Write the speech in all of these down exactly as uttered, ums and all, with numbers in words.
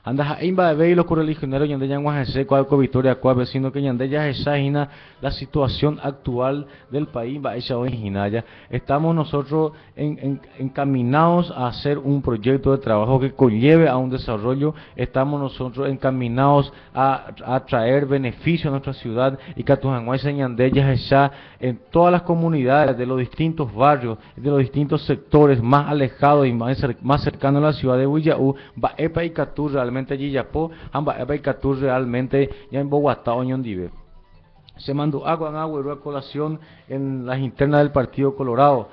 Andas ahí va ve y los correligionarios yande ya guajese cual co Victoria cual vecino que yande ya esa hina la situación actual del país va esa originaya. Estamos nosotros en, en, encaminados a hacer un proyecto de trabajo que conlleve a un desarrollo. Estamos nosotros encaminados a, a traer beneficio a nuestra ciudad y que Catujanguay se yande ya esa en todas las comunidades de los distintos barrios, de los distintos sectores más alejados y más, cer más cercanos a la ciudad de Huillaú, va epa y Catú realmente allí yapó, amba epa y Catú realmente ya en Bogotá o Ñondive. Se mandó agua en agua a colación en las internas del Partido Colorado.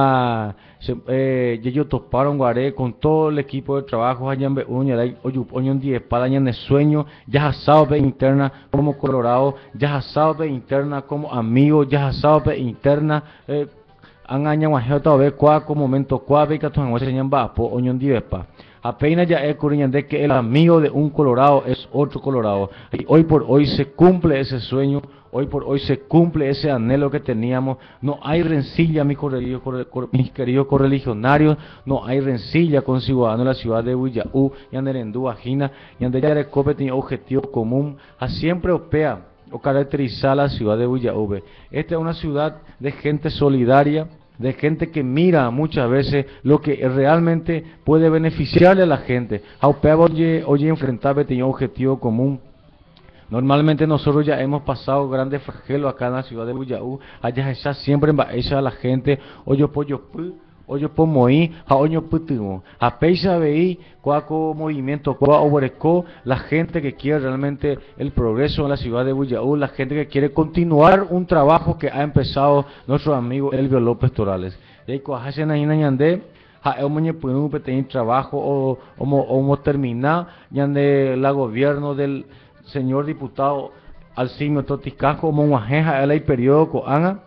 La se, eh, ellos toparon Guaré con todo el equipo de trabajo allá en Uña, Oñón diez Palaña de sueño, ya asado de interna como Colorado, ya asado de interna como amigo, ya asado de interna eh, han año guajeo vez cuá como momento cuá ve que tu se llama po Oñón diez pa. Apenas ya es de que el amigo de un Colorado es otro Colorado y hoy por hoy se cumple ese sueño. Hoy por hoy se cumple ese anhelo que teníamos. No hay rencilla, mis, correligios, mis queridos correligionarios. No hay rencilla con ciudadanos de la ciudad de Huillaú, y Anderendú, Ajina, y Anderyarecope tiene objetivo común a siempre opea o caracterizar la ciudad de Huillaú. Esta es una ciudad de gente solidaria, de gente que mira muchas veces lo que realmente puede beneficiarle a la gente. A opea oye, oye enfrentar tiene objetivo común. Normalmente nosotros ya hemos pasado grandes flagelos acá en la ciudad de Huillaú, allá está siempre en a la gente, oyo pollo pu, oyo po moí, a oño putimo, a peisa veí, cuaco movimiento, cua oborecó, la gente que quiere realmente el progreso en la ciudad de Huillaú, la gente que quiere continuar un trabajo que ha empezado nuestro amigo Elvio López Torales. Y ahí cuaja na ñandé, a el moñe puñu tener trabajo o o o terminar ñande la gobierno del señor diputado Alcimio Totiscasco Monguajeja el periodo co anga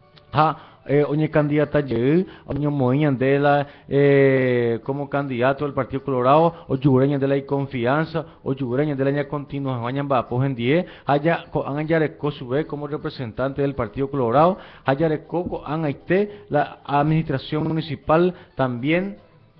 ha eh, oñe candidata ye oño moiñan de la eh, como candidato del Partido Colorado o yugureña de la confianza o yugureña de la ña continua vayan va pojen die haya co anga yareco sube como representante del Partido Colorado haya yareco co anga ite la administración municipal también.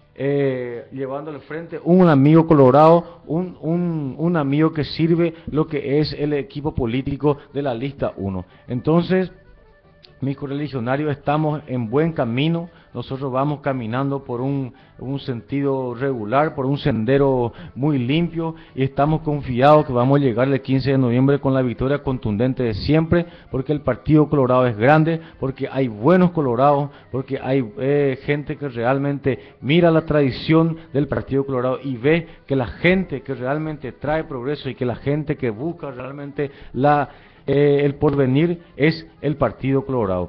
Eh, llevando al frente un amigo colorado, un, un, un amigo que sirve lo que es el equipo político de la lista uno. Entonces, mis correligionarios, estamos en buen camino, nosotros vamos caminando por un, un sentido regular, por un sendero muy limpio y estamos confiados que vamos a llegar el quince de noviembre con la victoria contundente de siempre, porque el Partido Colorado es grande, porque hay buenos colorados, porque hay eh, gente que realmente mira la tradición del Partido Colorado y ve que la gente que realmente trae progreso y que la gente que busca realmente la Eh, el porvenir es el Partido Colorado.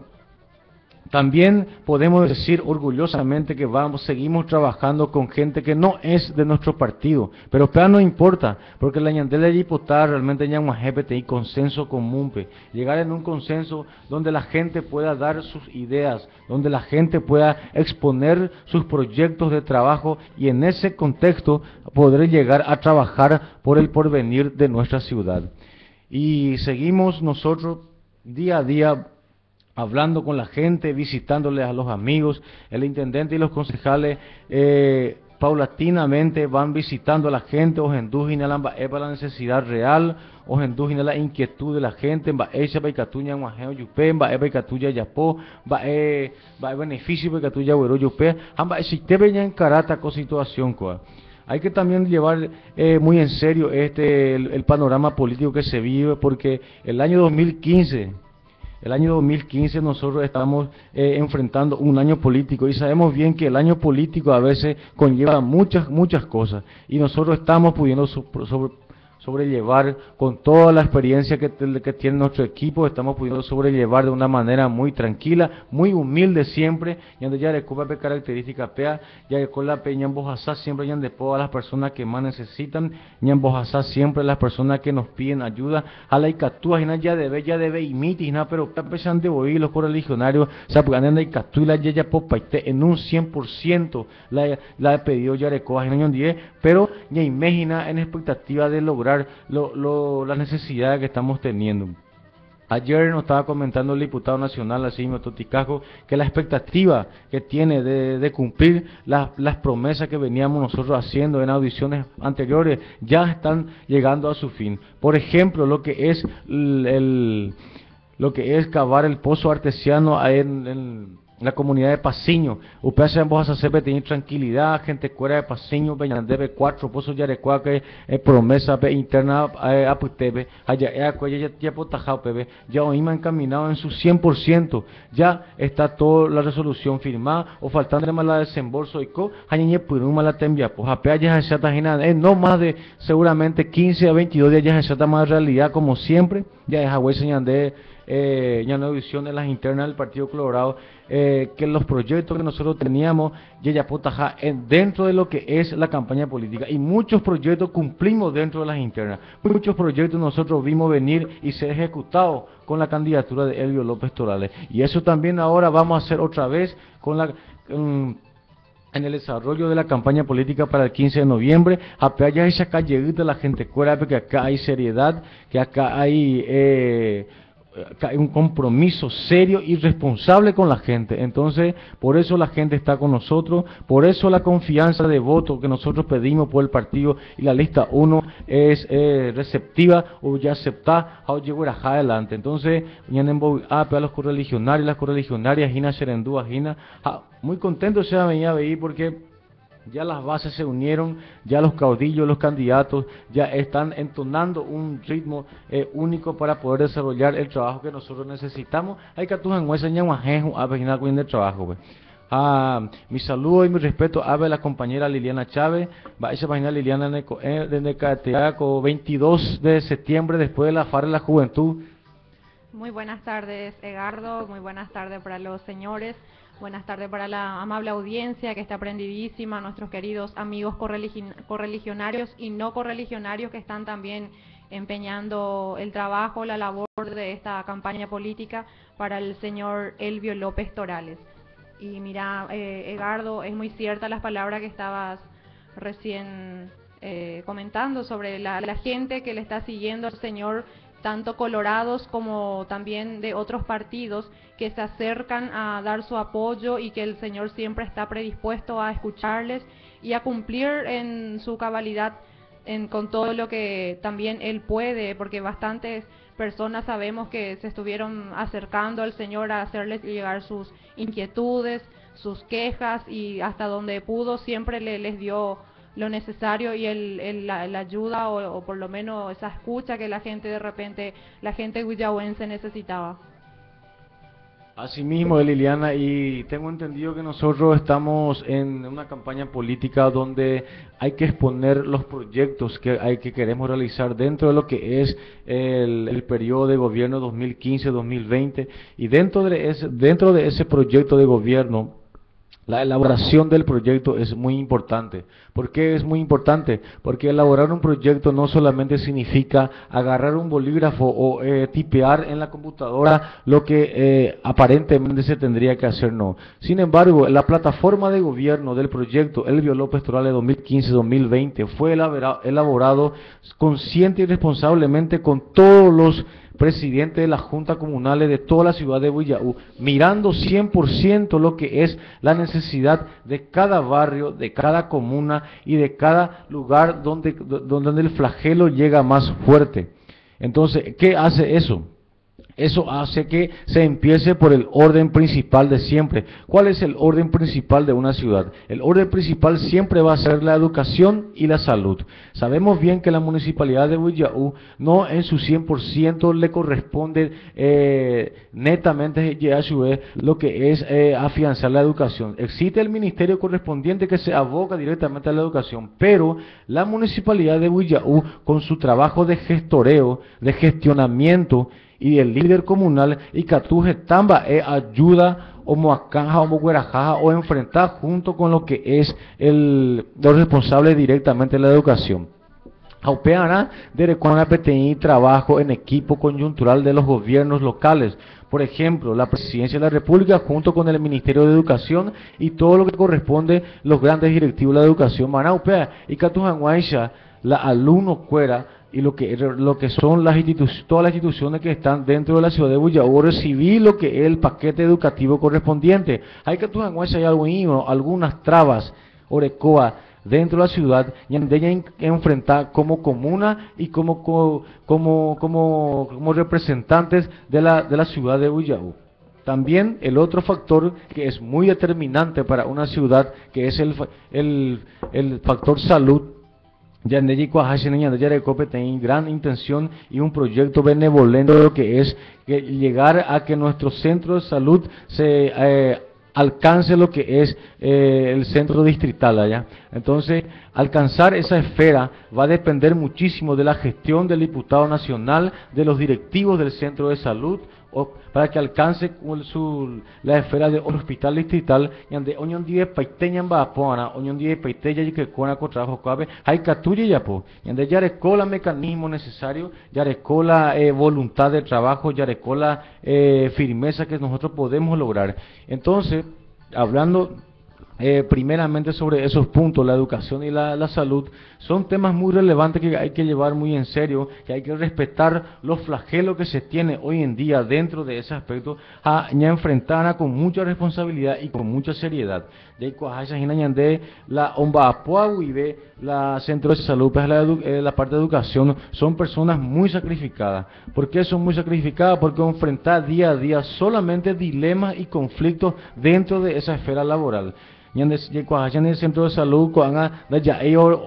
También podemos decir orgullosamente que vamos, seguimos trabajando con gente que no es de nuestro partido, pero pero no importa, porque la ñandela diputada realmente ya un y consenso común, pe, llegar en un consenso donde la gente pueda dar sus ideas, donde la gente pueda exponer sus proyectos de trabajo y en ese contexto poder llegar a trabajar por el porvenir de nuestra ciudad. Y seguimos nosotros día a día hablando con la gente, visitándoles a los amigos. El intendente y los concejales eh, paulatinamente van visitando a la gente, o endúgina la necesidad real, o endúgina la inquietud de la gente, va echa pa ikatuña guajeo yupe, va e pa ikatuya yapó, va e va e beneficio pa ikatuya güero yupe, amba existe beña en carata con situación coa. Hay que también llevar eh, muy en serio este el, el panorama político que se vive, porque el año dos mil quince, el año dos mil quince nosotros estamos eh, enfrentando un año político y sabemos bien que el año político a veces conlleva muchas muchas cosas y nosotros estamos pudiendo sobre, sobre sobrellevar con toda la experiencia que, que tiene nuestro equipo, estamos pudiendo sobrellevar de una manera muy tranquila, muy humilde siempre, y donde ya recuerda de característica pea, ya recuerda pe ñambojasá siempre ya de todas las personas que más necesitan, ñambojasá siempre las personas que nos piden ayuda, a la icatúa, ya debe, ya debe imiti, pero pesan de oír los correligionarios, o sea, porque andan la icatú y la ya popaite en un cien por ciento la, la pedido ya recoja en diez, pero ya imagina en expectativa de lograr Lo, lo, las necesidades que estamos teniendo. Ayer nos estaba comentando el diputado nacional, así mismo Toticajo, que la expectativa que tiene de, de cumplir las, las promesas que veníamos nosotros haciendo en audiciones anteriores ya están llegando a su fin. Por ejemplo, lo que es el, el lo que es cavar el pozo artesiano en, en la comunidad de Pasiño. Ustedes se vos a hacer tener tranquilidad, gente fuera de Pasiño, Peñandebe, cuatro pozos Yarecuá, que es promesa interna a Putebe, allá ya ya potajao pebe, ya oíma encaminado en su cien por ciento, ya está toda la resolución firmada, o faltando más la desembolso y co, hañe puruma la tembia, pues apea ya se tajina, eh, no más de seguramente quince a veintidós días ya se está más realidad como siempre, ya es agüey señande. Eh, ya no visión en las internas del Partido Colorado, eh, que los proyectos que nosotros teníamos ya ya potajá dentro de lo que es la campaña política, y muchos proyectos cumplimos dentro de las internas, muchos proyectos nosotros vimos venir y ser ejecutados con la candidatura de Elvio López Torales, y eso también ahora vamos a hacer otra vez con la um, en el desarrollo de la campaña política para el quince de noviembre. Apea ya esa calle de la gente fuera, porque acá hay seriedad, que acá hay eh, hay un compromiso serio y responsable con la gente. Entonces, por eso la gente está con nosotros, por eso la confianza de voto que nosotros pedimos por el partido y la lista uno es eh, receptiva o ya aceptada a llegar adelante. Entonces, a los correligionarios, las correligionarias, Gina Serendúa, Gina, muy contento se venía a ver porque ya las bases se unieron, ya los caudillos, los candidatos, ya están entonando un ritmo eh, único para poder desarrollar el trabajo que nosotros necesitamos. Hay que atujar en ese ñahuajejo a vejinar con el trabajo. Ah, mi saludo y mi respeto a la compañera Liliana Chávez, va a esa página Liliana de Necateaco, veintidós de septiembre, después de la F A R de la Juventud. Muy buenas tardes, Edgardo, muy buenas tardes para los señores. Buenas tardes para la amable audiencia que está prendidísima, nuestros queridos amigos correligionarios y no correligionarios que están también empeñando el trabajo, la labor de esta campaña política para el señor Elvio López Torales. Y mira, eh, Edgardo, es muy cierta las palabras que estabas recién eh, comentando sobre la, la gente que le está siguiendo al señor, tanto colorados como también de otros partidos que se acercan a dar su apoyo y que el señor siempre está predispuesto a escucharles y a cumplir en su cabalidad en, con todo lo que también él puede, porque bastantes personas sabemos que se estuvieron acercando al señor a hacerles llegar sus inquietudes, sus quejas, y hasta donde pudo siempre le, les dio lo necesario y el, el, la, la ayuda o, o por lo menos esa escucha que la gente de repente, la gente huillahuense necesitaba. Así mismo, Liliana, y tengo entendido que nosotros estamos en una campaña política donde hay que exponer los proyectos que hay que queremos realizar dentro de lo que es el, el periodo de gobierno dos mil quince a dos mil veinte, y dentro de ese, dentro de ese proyecto de gobierno, la elaboración del proyecto es muy importante. ¿Por qué es muy importante? Porque elaborar un proyecto no solamente significa agarrar un bolígrafo o eh, tipear en la computadora lo que eh, aparentemente se tendría que hacer, no. Sin embargo, la plataforma de gobierno del proyecto Elvio López Torales dos mil quince a dos mil veinte fue elaborado consciente y responsablemente con todos los presidente de las juntas comunales de toda la ciudad de Huillaú, mirando cien por ciento lo que es la necesidad de cada barrio, de cada comuna y de cada lugar donde, donde el flagelo llega más fuerte. Entonces, ¿qué hace eso? Eso hace que se empiece por el orden principal de siempre. ¿Cuál es el orden principal de una ciudad? El orden principal siempre va a ser la educación y la salud. Sabemos bien que la municipalidad de Huillaú no en su cien por ciento le corresponde eh, netamente lo que es eh, afianzar la educación. Existe el ministerio correspondiente que se aboca directamente a la educación, pero la municipalidad de Huillaú, con su trabajo de gestoreo, de gestionamiento, y el líder comunal y catuje tamba e ayuda o moacanja o moguerajaja o enfrentar junto con lo que es el los responsables directamente de la educación. Aupeana de recuana P T I trabajo en equipo coyuntural de los gobiernos locales. Por ejemplo, la Presidencia de la República junto con el Ministerio de Educación y todo lo que corresponde los grandes directivos de la educación. Manaupea y Catujanguaisha, la alumno cuera y lo que lo que son las instituciones, todas las instituciones que están dentro de la ciudad de Buyaú, recibir lo que es el paquete educativo correspondiente. Hay que tomar en cuenta, hay algo, algunas trabas, orecoa, dentro de la ciudad, y de ella enfrentar como comuna y como como como como, como representantes de la de la ciudad de Buyaú. También el otro factor que es muy determinante para una ciudad, que es el el, el factor salud. Yandeji Cuajashina Yandeya Recope tiene gran intención y un proyecto benevolente que es que llegar a que nuestro centro de salud se eh, alcance lo que es eh, el centro distrital allá. Entonces, alcanzar esa esfera va a depender muchísimo de la gestión del diputado nacional, de los directivos del centro de salud, o para que alcance su, la esfera del hospital distrital, donde oñon die paiteñan va a poana, oñon die paiteya y que con a trabajo cabe, hay catuya ya po, donde ya recola mecanismo necesario, ya recola eh, voluntad de trabajo, ya recola eh, firmeza que nosotros podemos lograr. Entonces, hablando Eh, primeramente sobre esos puntos, la educación y la, la salud, son temas muy relevantes que hay que llevar muy en serio, que hay que respetar los flagelos que se tiene hoy en día dentro de ese aspecto, a ya enfrentar con mucha responsabilidad y con mucha seriedad. De la Ombapuahuibe, la centro de salud, pues la, eh, la parte de educación, son personas muy sacrificadas. ¿Por qué son muy sacrificadas? Porque enfrentar día a día solamente dilemas y conflictos dentro de esa esfera laboral. En el centro de salud ya ellos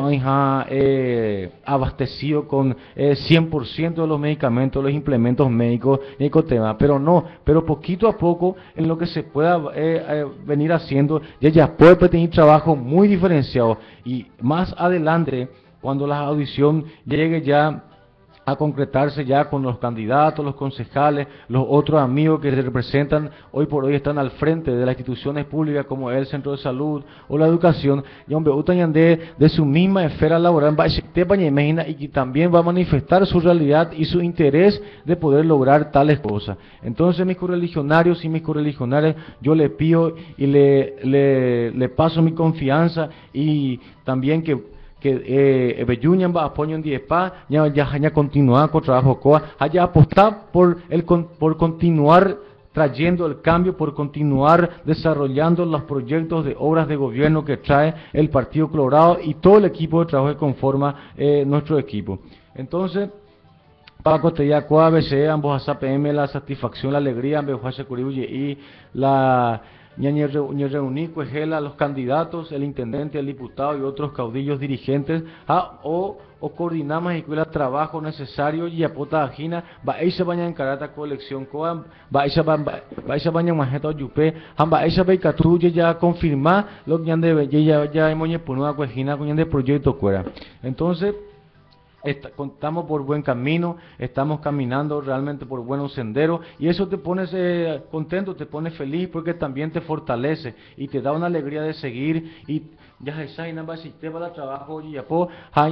eh, abastecido con eh, cien por ciento de los medicamentos, los implementos médicos, tema, pero no, pero poquito a poco en lo que se pueda eh, eh, venir haciendo, ya ya puede tener trabajo muy diferenciado, y más adelante cuando la audición llegue ya a concretarse ya con los candidatos, los concejales, los otros amigos que representan hoy por hoy, están al frente de las instituciones públicas como el centro de salud o la educación, y hombre, de, de su misma esfera laboral, y que también va a manifestar su realidad y su interés de poder lograr tales cosas. Entonces, mis correligionarios y mis correligionarias, yo le pido y le, le, le paso mi confianza, y también que que eh, Beyuñan va a apoyo en Diepa, ya ya ya continuar con trabajo coa, haya apostar por el por continuar trayendo el cambio, por continuar desarrollando los proyectos de obras de gobierno que trae el Partido Colorado y todo el equipo de trabajo que conforma eh, nuestro equipo. Entonces, para costear coa B C, ambos a P M, la satisfacción, la alegría, ambos y la Ñañe reuní a los candidatos, el intendente, el diputado y otros caudillos dirigentes, a, o, o coordinamos y el trabajo necesario y apota agina, va a se baña en carata colección coa, va a se baña en majeta yupe, va a se ve catruye ya confirmar lo que ya debe, ya ya hemos punua cuejina con de proyecto cuera. Entonces, Está, estamos por buen camino, estamos caminando realmente por buenos senderos, y eso te pone eh, contento, te pone feliz, porque también te fortalece y te da una alegría de seguir. Y ya se nada si te va a trabajo y ya po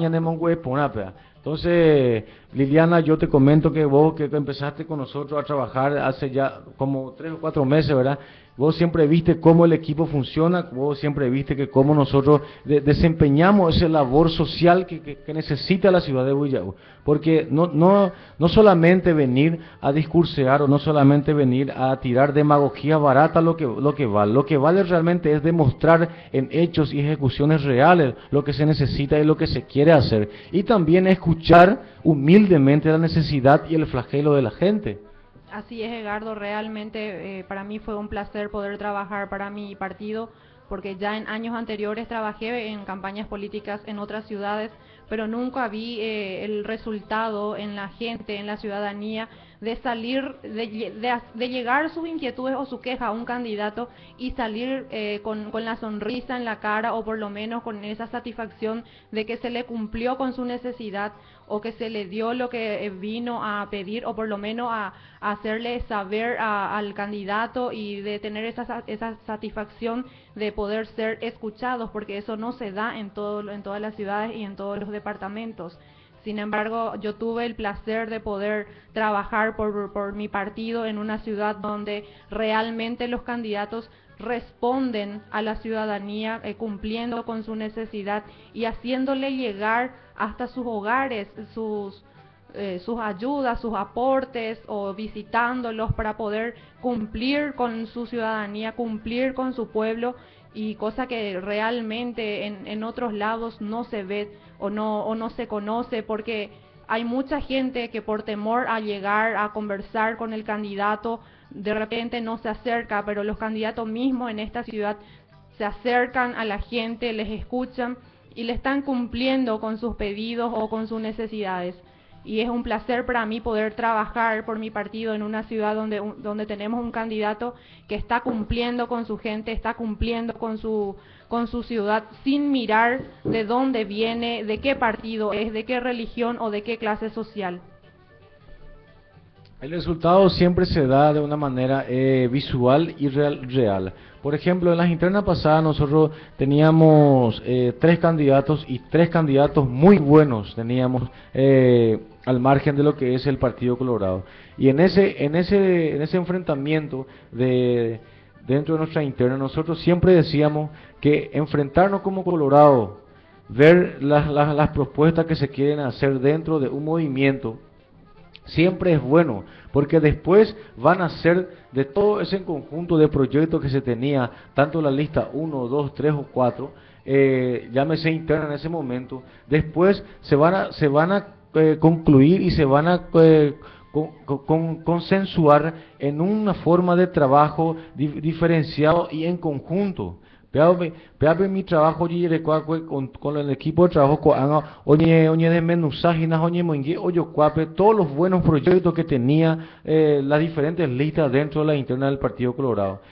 entonces, Liliana, yo te comento que vos que empezaste con nosotros a trabajar hace ya como tres o cuatro meses, ¿verdad? Vos siempre viste cómo el equipo funciona, vos siempre viste que cómo nosotros de, desempeñamos esa labor social que, que, que necesita la ciudad de Buyaú. Porque no, no, no solamente venir a discursear, o no solamente venir a tirar demagogía barata lo que, lo que vale. Lo que vale realmente es demostrar en hechos y ejecuciones reales lo que se necesita y lo que se quiere hacer. Y también escuchar humildemente la necesidad y el flagelo de la gente. Así es, Edgardo, realmente eh, para mí fue un placer poder trabajar para mi partido, porque ya en años anteriores trabajé en campañas políticas en otras ciudades, pero nunca vi eh, el resultado en la gente, en la ciudadanía, de salir, de, de, de llegar sus inquietudes o su queja a un candidato y salir eh, con, con la sonrisa en la cara, o por lo menos con esa satisfacción de que se le cumplió con su necesidad, o que se le dio lo que vino a pedir, o por lo menos a, a hacerle saber a, al candidato, y de tener esa, esa satisfacción de poder ser escuchados, porque eso no se da en, todo, en todas las ciudades y en todos los departamentos. Sin embargo, yo tuve el placer de poder trabajar por, por mi partido en una ciudad donde realmente los candidatos responden a la ciudadanía eh, cumpliendo con su necesidad y haciéndole llegar hasta sus hogares sus Eh, sus ayudas, sus aportes o visitándolos para poder cumplir con su ciudadanía, cumplir con su pueblo, y cosa que realmente en, en otros lados no se ve o no, o no se conoce, porque hay mucha gente que por temor a llegar a conversar con el candidato de repente no se acerca, pero los candidatos mismos en esta ciudad se acercan a la gente, les escuchan y le están cumpliendo con sus pedidos o con sus necesidades. Y es un placer para mí poder trabajar por mi partido en una ciudad donde, donde tenemos un candidato que está cumpliendo con su gente, está cumpliendo con su, con su ciudad, sin mirar de dónde viene, de qué partido es, de qué religión o de qué clase social. El resultado siempre se da de una manera eh, visual y real, real. Por ejemplo, en las internas pasadas nosotros teníamos eh, tres candidatos y tres candidatos muy buenos teníamos eh, al margen de lo que es el Partido Colorado. Y en ese, en ese, en ese enfrentamiento de, dentro de nuestra interna, nosotros siempre decíamos que enfrentarnos como Colorado, ver las, las, las propuestas que se quieren hacer dentro de un movimiento, siempre es bueno, porque después van a ser de todo ese conjunto de proyectos que se tenía, tanto la lista uno, dos, tres o cuatro, eh, llámese interna en ese momento, después se van a, se van a eh, concluir y se van a eh, con, con, consensuar en una forma de trabajo di, diferenciado y en conjunto. Vean mi trabajo con, con el equipo de trabajo con oye oye de menusajinas oye moingue oye cuape todos los buenos proyectos que tenía eh, las diferentes listas dentro de la interna del Partido Colorado.